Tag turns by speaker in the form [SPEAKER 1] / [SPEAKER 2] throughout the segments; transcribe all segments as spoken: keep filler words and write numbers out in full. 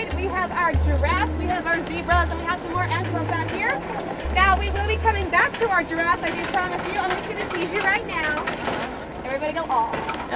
[SPEAKER 1] we have our giraffes, we have our zebras, and we have some more antelopes out here. Now we will be coming back to our giraffes, I do promise you. I'm just going to tease you right now. Everybody go, aw.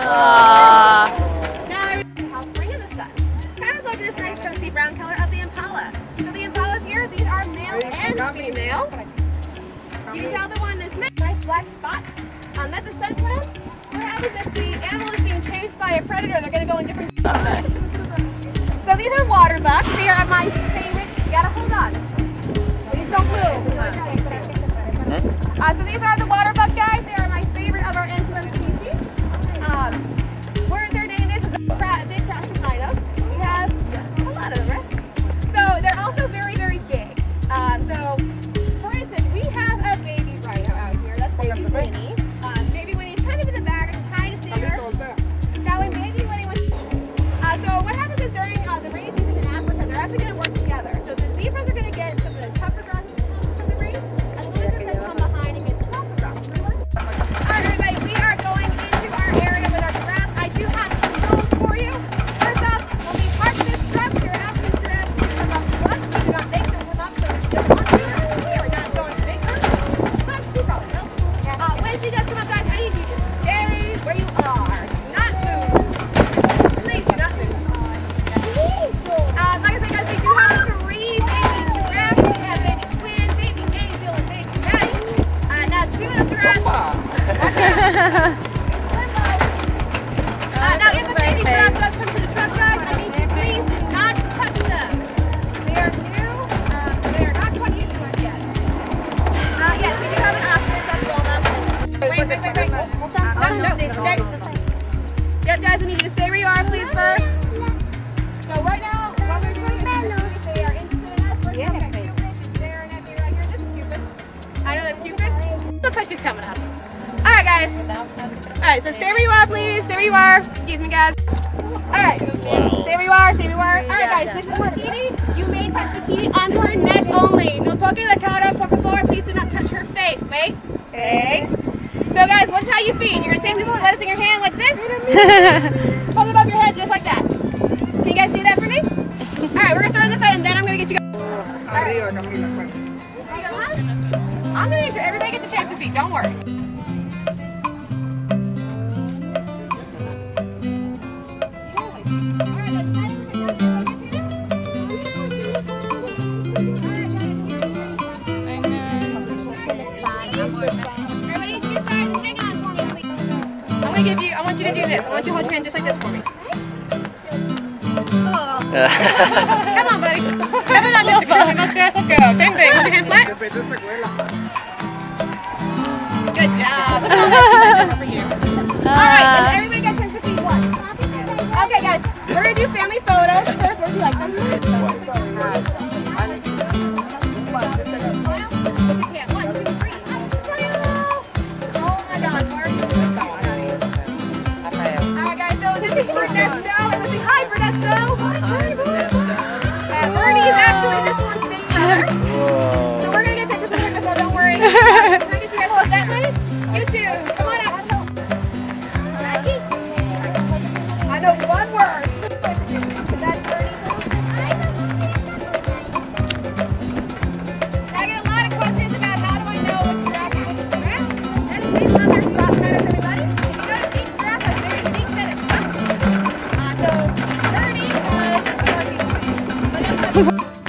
[SPEAKER 1] Aww. Now everybody, how spring in the sun. Kind of look at this nice chunky brown color of the impala. So the impalas here, these are male and female. You can tell the one is male. Nice black spot. Um, that's a sun cloud. What happens if the animal is being chased by a predator? They're going to go in different directions. So these are water bucks. They are my favorite. You gotta hold on. Please don't move. Uh, so these are the water buck guys. They are my favorite of our antelope species. Um, where their name is, is a cra big crash behind us. We have a lot of them, right? So they're also very, very big. Um, so, for instance, we have a baby rhino out here. That's baby Winnie. Um, baby Winnie's kind of in the back. I'm kind of seeing her. Now, when baby Winnie was... Uh, so what happens is during uh, the rainy season in Africa, they're actually going to work together. So the zebras are going to get some of the tougher grass from the rain, and the lizards then come behind and get the softer grass. Alright everybody, we are going into our area with our giraffes. I do have some rules for you. First off, when we park this truck, you're asking giraffes to come up to us. We do not make them come up, so if they want to, we are not going to make them. But she probably will. Uh, when she does come up, guys, I need you to stay where you are. Not move. Please do not move. Uh, like I said, guys, we do have three baby giraffes. We have baby Quinn, baby Angel, and baby Maddie. Uh, now two of the giraffes. Watch out. Uh, now, if the baby giraffe does come to the truck, guys, I need you please do not touch them. They are new, um, so they are not quite used to us yet. Uh, yes, we do have an ostrich that's going up. Wait, wait, wait, wait. Hold on. No, no, stay, stay. Yep, guys, I need you to stay where you are, please, first. So right now, what we're doing is they are interested in us. We're going to be there and here, right here. This is Cupid. I know that's Cupid. Looks like she's coming up. Alright, guys. Alright, so stay where you are, please. Stay where you are. Excuse me, guys. Alright. Wow. Stay where you are. Stay where you are. Alright, guys. This is Martini. You may touch Martini on her neck only. No toque la cara, por favor. Please do not touch her face. Wait. Okay. So, guys, watch how you feed. You're going to take this lettuce in your hand like this. Hold it above your head just like that. Can you guys do that for me? Alright, we're going to start on this side and then I'm going to get you guys. Alright. I'm going to make sure everybody gets a chance to feed. Don't worry. Give you, I want you to do this. I want you to hold your hand just like this for me. Oh. Come on, buddy. Come on, Mister Christian. Let's go. Let's go. Same thing. Hold your hand flat. Good job. That's all for you. All right, and everybody get a chance to feed one. Okay, guys. We're gonna do family photos. First, where do you like them? One, two, three. Oh my God, Mark. Ernesto, everybody, hi Ernesto! Hi Ernesto! Uh, Ernie is actually this one's big brother. So we're gonna get pictures with Ernesto, don't worry. Can I get you guys hold that way? You two, come on up. I know one word. That's Ernie. I get a lot of questions about how do I know which giraffe is which giraffe. And these others got better for everybody. You notice each giraffe has a very unique set of tucks. So, Ernie was,